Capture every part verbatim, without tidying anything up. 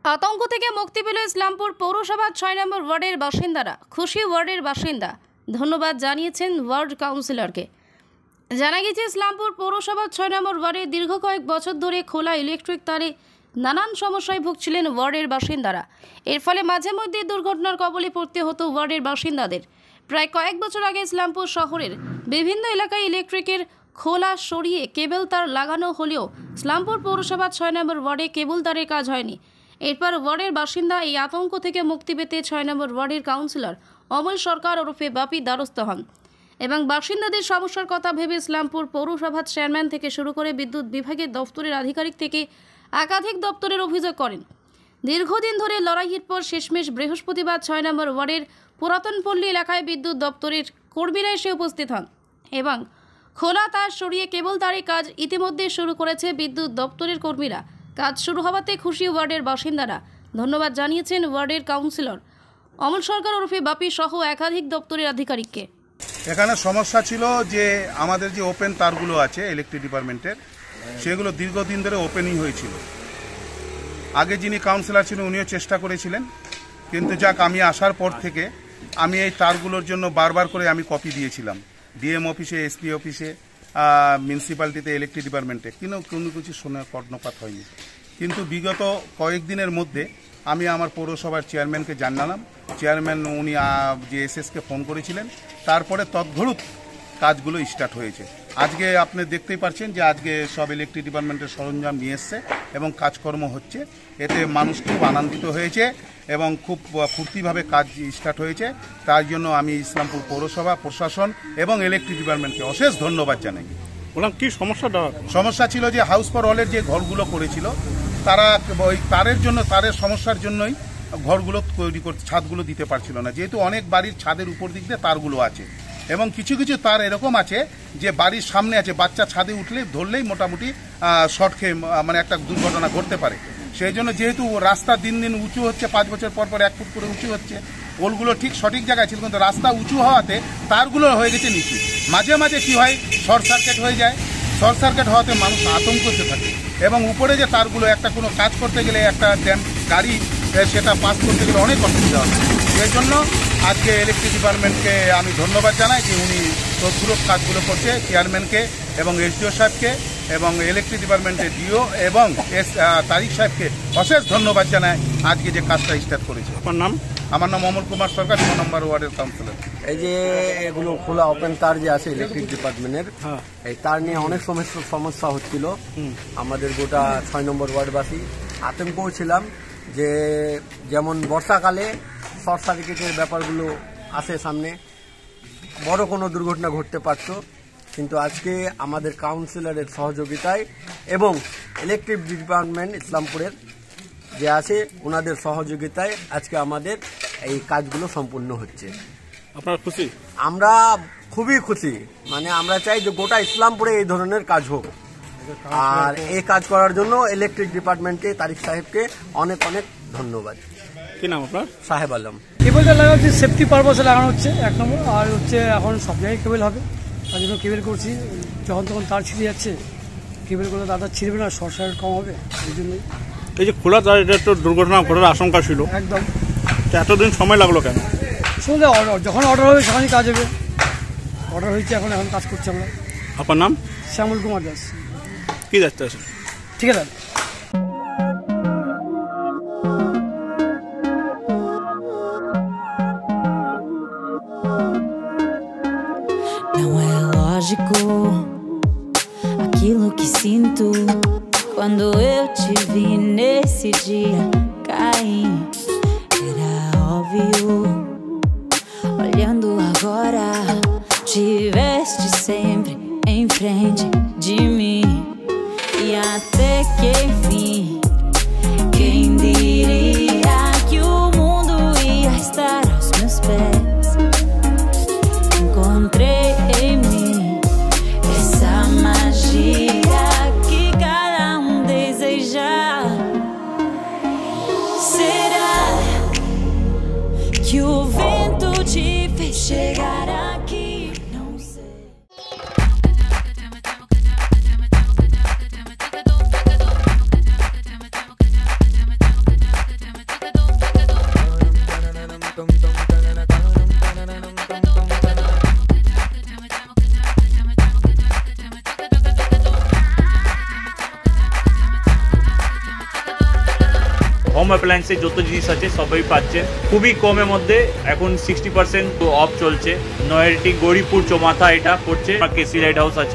আতঙ্ক থেকে মুক্তি পেল ইসলামপুর পৌরসভার ছয় নম্বর ওয়ার্ডের বাসিন্দারা। খুশি ওয়ার্ডের বাসিন্দা, ধন্যবাদ জানিয়েছেন ওয়ার্ড কাউন্সিলরকে। জানা গেছে, ইসলামপুর পৌরসভার ছয় নম্বর ওয়ার্ডে দীর্ঘ কয়েক বছর ধরে খোলা ইলেকট্রিক তারে নানান সমস্যায় ভুগছিলেন ওয়ার্ডের বাসিন্দারা। এর ফলে মাঝে মধ্যে দুর্ঘটনার কবলে পড়তে হতো ওয়ার্ডের বাসিন্দাদের। প্রায় কয়েক বছর আগে ইসলামপুর শহরের বিভিন্ন এলাকায় ইলেকট্রিকের খোলা সরিয়ে কেবল তার লাগানো হলেও ইসলামপুর পৌরসভার ছয় নম্বর ওয়ার্ডে কেবল তারের কাজ হয়নি। এরপর ওয়ার্ডের বাসিন্দা এই আতঙ্ক থেকে মুক্তি পেতে ছয় নম্বর ওয়ার্ডের কাউন্সিলর অমল সরকার ওরফে বাপি দ্বারস্থ হন এবং বাসিন্দাদের সমস্যার কথা ভেবে ইসলামপুর পৌরসভার চেয়ারম্যান থেকে শুরু করে বিদ্যুৎ বিভাগের দপ্তরের আধিকারিক থেকে একাধিক দপ্তরের অভিযোগ করেন। দীর্ঘদিন ধরে লড়াইয়ের পর শেষমেশ বৃহস্পতিবার ছয় নম্বর ওয়ার্ডের পুরাতন পল্লী এলাকায় বিদ্যুৎ দপ্তরের কর্মীরা এসে উপস্থিত হন এবং খোলা তার সরিয়ে কেবল তারের কাজ ইতিমধ্যে শুরু করেছে বিদ্যুৎ দপ্তরের কর্মীরা। কাজ শুরু হওয়াতে খুশি ওয়ার্ডের বাসিন্দারা। ধন্যবাদ জানিয়েছেন ওয়ার্ডের কাউন্সিলর অমল সরকার ওরফে বাপি সহ একাধিক দপ্তরের আধিকারিককে। এখানে সমস্যা ছিল যে আমাদের যে ওপেন তারগুলো আছে ইলেকট্রিক ডিপার্টমেন্টের, সেগুলো দীর্ঘদিন ধরে ওপেনই হয়েছিল। আগে যিনি কাউন্সিলর ছিলেন উনিও চেষ্টা করেছিলেন, কিন্তু যাক আমি আসার পর থেকে আমি এই তারগুলোর জন্য বারবার করে আমি কপি দিয়েছিলাম ডিএম অফিসে, এসপি অফিসে, মিউনিসিপ্যালিটিতে, ইলেকট্রিক ডিপার্টমেন্টে, কিন্তু কোনো কিছু শুনে কর্ণপাত হয়নি। কিন্তু বিগত কয়েকদিনের মধ্যে আমি আমার পৌরসভার চেয়ারম্যানকে জানালাম। চেয়ারম্যান উনি যে এসএসকে ফোন করেছিলেন, তারপরে তৎঘড়ুত কাজগুলো স্টার্ট হয়েছে। আজকে আপনি দেখতেই পাচ্ছেন যে আজকে সব ইলেকট্রিক ডিপার্টমেন্টের সরঞ্জাম নিয়ে এসছে এবং কাজকর্ম হচ্ছে। এতে মানুষ খুব আনন্দিত হয়েছে এবং খুব ফুর্তিভাবে কাজ স্টার্ট হয়েছে। তার জন্য আমি ইসলামপুর পৌরসভা প্রশাসন এবং ইলেকট্রিক ডিপার্টমেন্টকে অশেষ ধন্যবাদ জানাই। বললাম কি সমস্যাটা? সমস্যা ছিল যে হাউস ফর হলের যে ঘরগুলো করেছিল, তারা ওই তারের জন্য, তারের সমস্যার জন্যই ঘরগুলো তৈরি করতে, ছাদগুলো দিতে পারছিল না। যেহেতু অনেক বাড়ির ছাদের উপর দিক দিয়ে তারগুলো আছে এবং কিছু কিছু তার এরকম আছে যে বাড়ির সামনে আছে, বাচ্চা ছাদে উঠলে ধরলেই মোটামুটি শর্ট খেয়ে মানে একটা দুর্ঘটনা ঘটতে পারে। সেই জন্য যেহেতু রাস্তা দিন দিন উঁচু হচ্ছে, পাঁচ বছর পর পর এক ফুট করে উঁচু হচ্ছে, পোলগুলো ঠিক সঠিক জায়গায় ছিল, কিন্তু রাস্তা উঁচু হওয়াতে তারগুলো হয়ে গেছে নিচু। মাঝে মাঝে কি হয়, শর্ট সার্কিট হয়ে যায়। শর্ট সার্কিট হওয়াতে মানুষ আতঙ্কতে থাকে এবং উপরে যে তারগুলো একটা কোনো কাজ করতে গেলে একটা গাড়ি সেটা পাস করতে গেলে অনেক অসুবিধা হয়। সেই জন্য আজকে ইলেকট্রিক ডিপার্টমেন্টকে আমি ধন্যবাদ জানাই যে উনি তৎপূরক কাজগুলো করছে। চেয়ারম্যানকে এবং এসডিও সাহেবকে এবং ইলেকট্রিক ডিপার্টমেন্টের ডিও এবং এস তারিক সাহেবকে অশেষ ধন্যবাদ জানাই আজকে যে কাজটা স্টার্ট করেছে। আপনার নাম? আমার নাম অমল কুমার সরকার, ছ নম্বর ওয়ার্ডের কাউন্সিলর। এই যে এগুলো খোলা ওপেন তার যে আছে ইলেকট্রিক ডিপার্টমেন্টের, এই তার নিয়ে অনেক সমস্যা সমস্যা হচ্ছিল। আমাদের গোটা ছয় নম্বর ওয়ার্ডবাসী আতঙ্কও ছিলাম যে যেমন বর্ষাকালে শর্ট সার্কিটের ব্যাপারগুলো আসে সামনে, বড় কোনো দুর্ঘটনা ঘটতে পারত। কিন্তু আজকে আমাদের কাউন্সিলরের সহযোগিতায় এবং ইলেকট্রিক ডিপার্টমেন্ট ইসলামপুরের যে আছে ওনাদের সহযোগিতায় আজকে আমাদের এই কাজগুলো সম্পূর্ণ হচ্ছে। আপনারা খুশি? আমরা খুবই খুশি, মানে আমরা চাই যে গোটা ইসলামপুরে এই ধরনের কাজ হোক। আর এই কাজ করার জন্য ইলেকট্রিক ডিপার্টমেন্টকে, তারিক সাহেবকে অনেক অনেক ধন্যবাদ। কি নাম আপনার? সাহেব আলম। কেবলটা লাগা হচ্ছে সেফটি পারপাসে লাগানো হচ্ছে এক নম্বর, আর হচ্ছে এখন সব জায়গায় কেবল হবে, তার জন্য কেবল করছি। যখন তখন তার ছিঁড়ে যাচ্ছে, কেবল করলে তারটা ছিঁড়বে না, শর্ট সার্কিট কম হবে, এই জন্যই। এই যে খোলা তার, এটা একটু দুর্ঘটনা ঘটার আশঙ্কা ছিল একদম। এতদিন সময় লাগলো কেন? শুনলে অর্ডার যখন অর্ডার হবে সেখানেই কাজ হবে। অর্ডার হয়েছে, এখন এখন কাজ করছি আমরা। আপনার নাম? শ্যামল কুমার দাস। কি দায়িত্ব আছে? ঠিক আছে। Não é lógico aquilo que sinto quando eu te vi nesse dia cair. Era óbvio, olhando agora, tiveste sempre em frente de mim e até que enfim, quem diria que o mundo ia estar aos meus pés? Encontrei em mim essa magia que cada um deseja. Será que o vento te fez chegar aqui? Não sei. Home অ্যাপ্লায়েন্সের যত জিনিস আছে সবই পাচ্ছেন খুবই কমের মধ্যে। এখন সিক্সটি পার্সেন্ট অফ চলছে। নয়ারটি গৌরীপুর চৌমাথা এটা পড়ছে, কেসি লাইট হাউস আছে।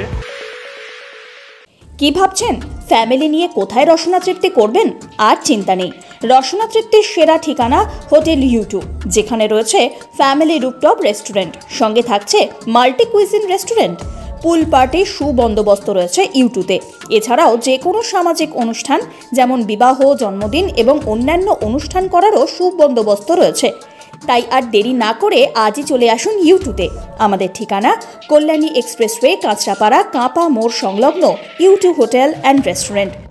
কি ভাবছেন ফ্যামিলি নিয়ে কোথায় রসনা তৃপ্তি করবেন? আর চিন্তা নেই, রসনা তৃপ্তির সেরা ঠিকানা হোটেল ইউ টু, যেখানে রয়েছে ফ্যামিলি রুফটপ রেস্টুরেন্ট, সঙ্গে থাকছে মাল্টি কুইজিন রেস্টুরেন্ট। পুল পার্টির সুবন্দোবস্ত রয়েছে ইউ টুতে। এছাড়াও যে কোনো সামাজিক অনুষ্ঠান যেমন বিবাহ, জন্মদিন এবং অন্যান্য অনুষ্ঠান করারও সুবন্দোবস্ত রয়েছে। তাই আর দেরি না করে আজই চলে আসুন ইউ টুতে। আমাদের ঠিকানা কল্যাণী এক্সপ্রেসওয়ে, কাঁচরাপাড়া, কাঁপা মোড় সংলগ্ন U two hotel and restaurant.